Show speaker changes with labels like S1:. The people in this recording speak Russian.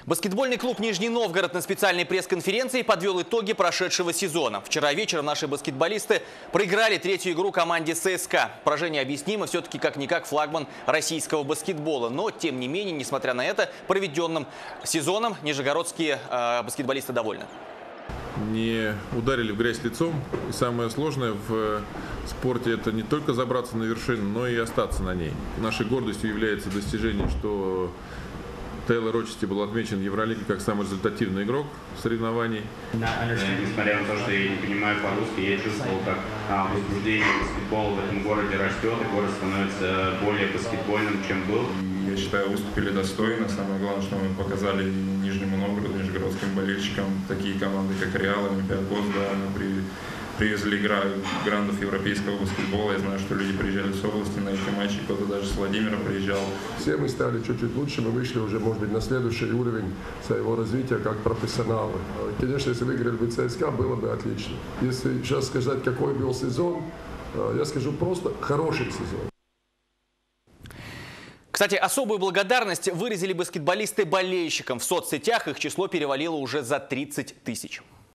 S1: Баскетбольный клуб «Нижний Новгород» на специальной пресс-конференции подвел итоги прошедшего сезона. Вчера вечером наши баскетболисты проиграли третью игру команде ЦСКА. Поражение объяснимо, все-таки как-никак флагман российского баскетбола. Но, тем не менее, несмотря на это, проведенным сезоном нижегородские баскетболисты довольны.
S2: Не ударили в грязь лицом. И самое сложное в спорте — это не только забраться на вершину, но и остаться на ней. Нашей гордостью является достижение, что Тейлор Рочести был отмечен в Евролиге как самый результативный игрок соревнований.
S3: Несмотря на то, что я не понимаю по-русски, я чувствовал, как возбуждение баскетбола в этом городе растет, и город становится более баскетбольным, чем был.
S4: Я считаю, выступили достойно. Самое главное, что мы показали Нижнему Новгороду, нижегородским болельщикам, такие команды, как Реал, Олимпиакос, да, мы привезли грандов европейского баскетбола. Я знаю, что люди приезжали с области на эти матчи, кто-то даже с Владимира приезжал.
S5: Все мы стали чуть-чуть лучше, мы вышли уже, может быть, на следующий уровень своего развития как профессионалы. Конечно, если выиграли бы ЦСКА, было бы отлично. Если сейчас сказать, какой был сезон, я скажу просто хороший сезон.
S1: Кстати, особую благодарность выразили баскетболисты болельщикам. В соцсетях их число перевалило уже за 30 тысяч.